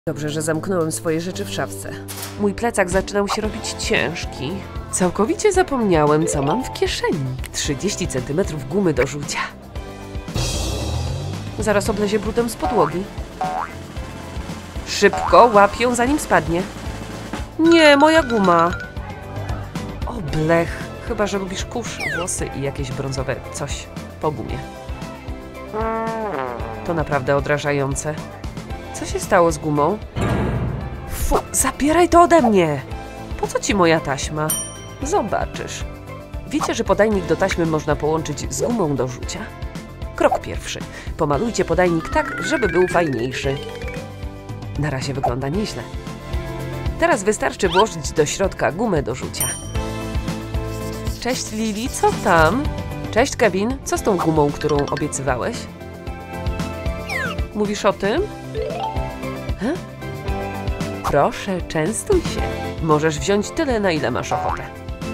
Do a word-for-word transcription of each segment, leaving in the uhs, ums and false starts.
Dobrze, że zamknąłem swoje rzeczy w szafce. Mój plecak zaczynał się robić ciężki. Całkowicie zapomniałem, co mam w kieszeni. trzydzieści centymetrów gumy do rzucia. Zaraz oblezie brudem z podłogi. Szybko łap ją, zanim spadnie. Nie, moja guma. O, blech. Chyba że lubisz kurz, włosy i jakieś brązowe coś po gumie. To naprawdę odrażające. Co się stało z gumą? Fu, zabieraj to ode mnie! Po co ci moja taśma? Zobaczysz. Wiecie, że podajnik do taśmy można połączyć z gumą do rzucia? Krok pierwszy. Pomalujcie podajnik tak, żeby był fajniejszy. Na razie wygląda nieźle. Teraz wystarczy włożyć do środka gumę do rzucia. Cześć Lili, co tam? Cześć Kevin, co z tą gumą, którą obiecywałeś? Mówisz o tym? He? Proszę, częstuj się. Możesz wziąć tyle, na ile masz ochotę.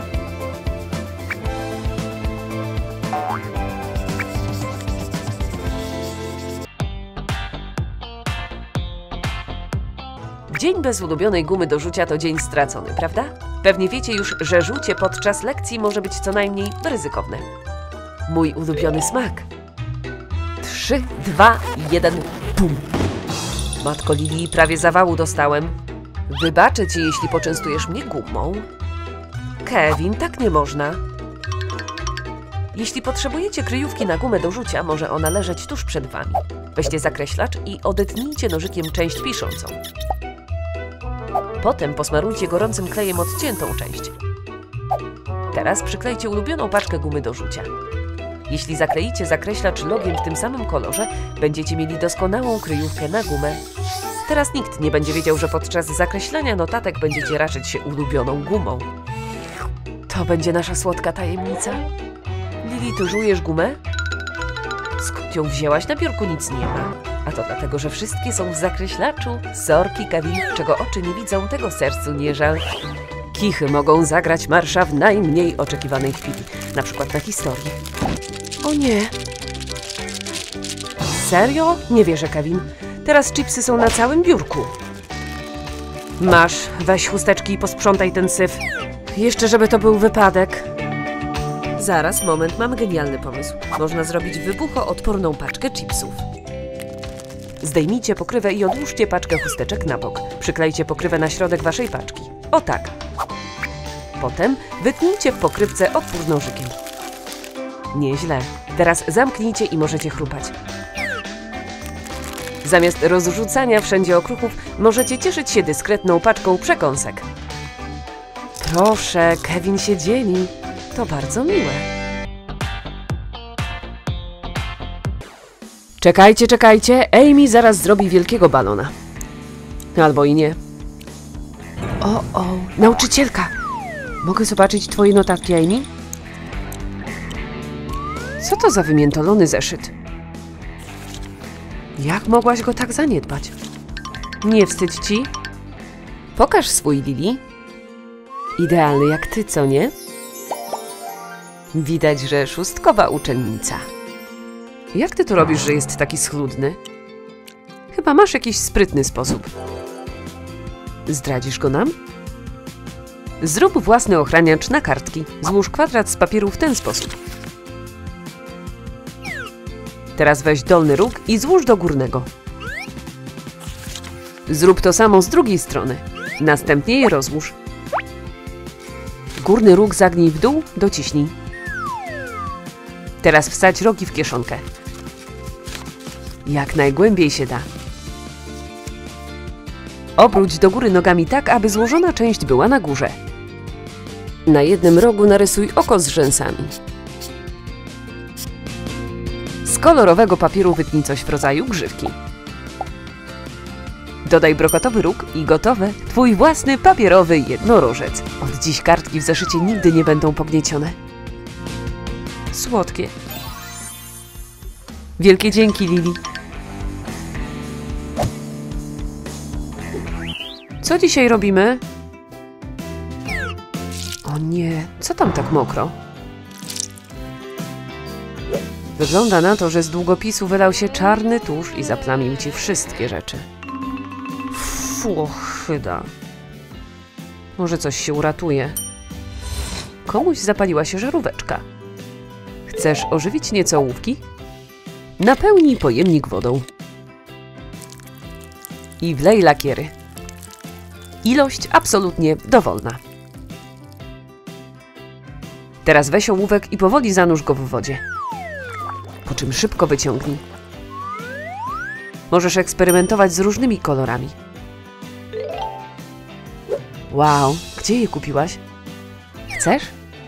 Dzień bez ulubionej gumy do rzucia to dzień stracony, prawda? Pewnie wiecie już, że rzucie podczas lekcji może być co najmniej ryzykowne. Mój ulubiony smak. Trzy, dwa, jeden, bum! Matko Lili, prawie zawału dostałem. Wybaczę ci, jeśli poczęstujesz mnie gumą. Kevin, tak nie można. Jeśli potrzebujecie kryjówki na gumę do rzucia, może ona leżeć tuż przed wami. Weźcie zakreślacz i odetnijcie nożykiem część piszącą. Potem posmarujcie gorącym klejem odciętą część. Teraz przyklejcie ulubioną paczkę gumy do rzucia. Jeśli zakleicie zakreślacz logiem w tym samym kolorze, będziecie mieli doskonałą kryjówkę na gumę. Teraz nikt nie będzie wiedział, że podczas zakreślania notatek będziecie raczyć się ulubioną gumą. To będzie nasza słodka tajemnica. Lili, ty żujesz gumę? Skąd ją wzięłaś? Na biurku nic nie ma. A to dlatego, że wszystkie są w zakreślaczu. Sorki, Kevin, czego oczy nie widzą, tego sercu nie żal. Kichy mogą zagrać marsza w najmniej oczekiwanej chwili, na przykład na historii. O nie! Serio? Nie wierzę, Kevin. Teraz chipsy są na całym biurku. Masz, weź chusteczki i posprzątaj ten syf. Jeszcze żeby to był wypadek. Zaraz, moment, mam genialny pomysł. Można zrobić wybuchoodporną paczkę chipsów. Zdejmijcie pokrywę i odłóżcie paczkę chusteczek na bok. Przyklejcie pokrywę na środek waszej paczki. O tak. Potem wytnijcie w pokrywce otwór nożykiem. Nieźle. Teraz zamknijcie i możecie chrupać. Zamiast rozrzucania wszędzie okruchów, możecie cieszyć się dyskretną paczką przekąsek. Proszę, Kevin się dzieli. To bardzo miłe. Czekajcie, czekajcie. Amy zaraz zrobi wielkiego balona. Albo i nie. O, o, nauczycielka. Mogę zobaczyć twoje notatki, Amy? Co to za wymiętolony zeszyt? Jak mogłaś go tak zaniedbać? Nie wstydź ci? Pokaż swój, Lili. Idealny jak ty, co nie? Widać, że szóstkowa uczennica. Jak ty to robisz, że jest taki schludny? Chyba masz jakiś sprytny sposób. Zdradzisz go nam? Zrób własny ochraniacz na kartki. Złóż kwadrat z papieru w ten sposób. Teraz weź dolny róg i złóż do górnego. Zrób to samo z drugiej strony. Następnie je rozłóż. Górny róg zagnij w dół, dociśnij. Teraz wsadź rogi w kieszonkę. Jak najgłębiej się da. Obróć do góry nogami tak, aby złożona część była na górze. Na jednym rogu narysuj oko z rzęsami. Z kolorowego papieru wytnij coś w rodzaju grzywki. Dodaj brokatowy róg i gotowe. Twój własny papierowy jednorożec. Od dziś kartki w zeszycie nigdy nie będą pogniecione. Słodkie. Wielkie dzięki, Lili. Co dzisiaj robimy? O nie, co tam tak mokro? Wygląda na to, że z długopisu wylał się czarny tusz i zaplamił ci wszystkie rzeczy. Ochyda. Może coś się uratuje. Komuś zapaliła się żaróweczka. Chcesz ożywić nieco ołówki? Napełnij pojemnik wodą. I wlej lakiery. Ilość absolutnie dowolna. Teraz weź ołówek i powoli zanurz go w wodzie. Po czym szybko wyciągnij. Możesz eksperymentować z różnymi kolorami. Wow, gdzie je kupiłaś? Chcesz?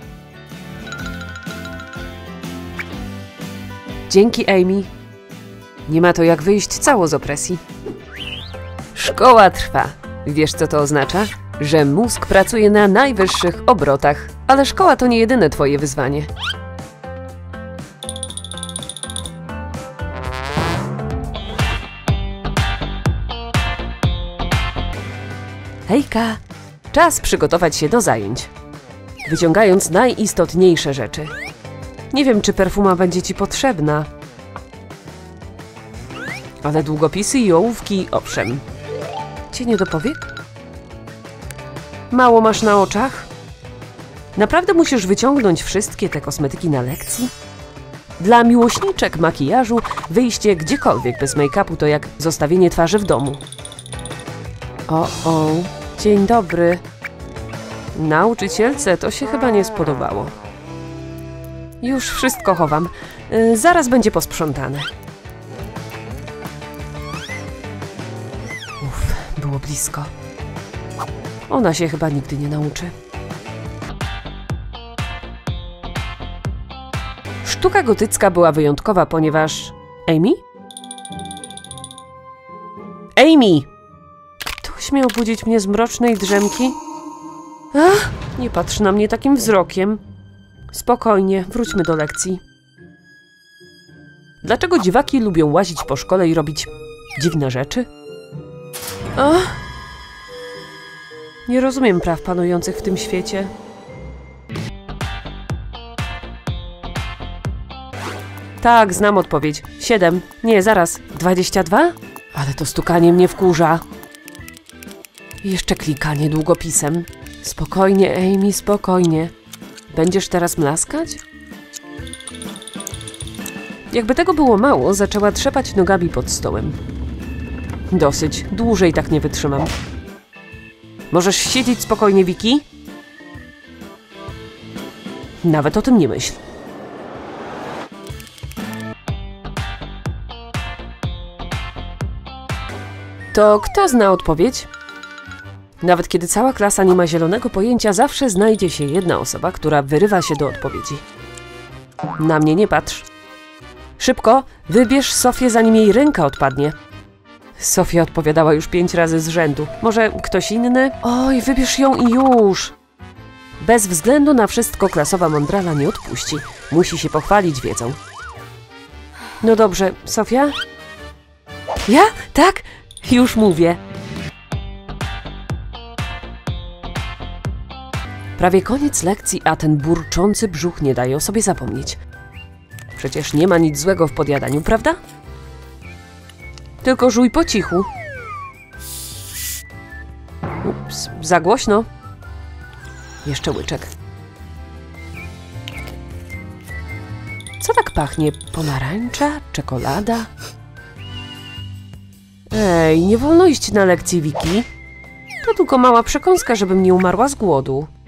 Dzięki, Amy. Nie ma to jak wyjść cało z opresji. Szkoła trwa. Wiesz, co to oznacza? Że mózg pracuje na najwyższych obrotach. Ale szkoła to nie jedyne twoje wyzwanie. Hejka! Czas przygotować się do zajęć. Wyciągając najistotniejsze rzeczy. Nie wiem, czy perfuma będzie ci potrzebna. Ale długopisy i ołówki, owszem. Cienie do powiek? Mało masz na oczach? Naprawdę musisz wyciągnąć wszystkie te kosmetyki na lekcji? Dla miłośniczek makijażu wyjście gdziekolwiek bez make-upu to jak zostawienie twarzy w domu. O, o, dzień dobry. Nauczycielce to się chyba nie spodobało. Już wszystko chowam. Yy, zaraz będzie posprzątane. Uff, było blisko. Ona się chyba nigdy nie nauczy. Sztuka gotycka była wyjątkowa, ponieważ... Amy? Amy! Ktoś miał budzić mnie z mrocznej drzemki? Ach, nie patrz na mnie takim wzrokiem. Spokojnie, wróćmy do lekcji. Dlaczego dziwaki lubią łazić po szkole i robić dziwne rzeczy? Ach, nie rozumiem praw panujących w tym świecie. Tak, znam odpowiedź. Siedem. Nie, zaraz. Dwadzieścia dwa? Ale to stukanie mnie wkurza. I jeszcze klikanie długopisem. Spokojnie, Amy, spokojnie. Będziesz teraz mlaskać? Jakby tego było mało, zaczęła trzepać nogami pod stołem. Dosyć. Dłużej tak nie wytrzymam. Możesz siedzieć spokojnie, Vicky? Nawet o tym nie myśl. To kto zna odpowiedź? Nawet kiedy cała klasa nie ma zielonego pojęcia, zawsze znajdzie się jedna osoba, która wyrywa się do odpowiedzi. Na mnie nie patrz. Szybko, wybierz Sofię, zanim jej ręka odpadnie. Sofia odpowiadała już pięć razy z rzędu. Może ktoś inny? Oj, wybierz ją i już! Bez względu na wszystko klasowa mądrala nie odpuści. Musi się pochwalić wiedzą. No dobrze, Sofia? Ja? Tak? Już mówię. Prawie koniec lekcji, a ten burczący brzuch nie daje o sobie zapomnieć. Przecież nie ma nic złego w podjadaniu, prawda? Tylko żuj po cichu. Ups, za głośno. Jeszcze łyczek. Co tak pachnie? Pomarańcza? Czekolada? Ej, nie wolno iść na lekcję, Vicky. To tylko mała przekąska, żebym nie umarła z głodu.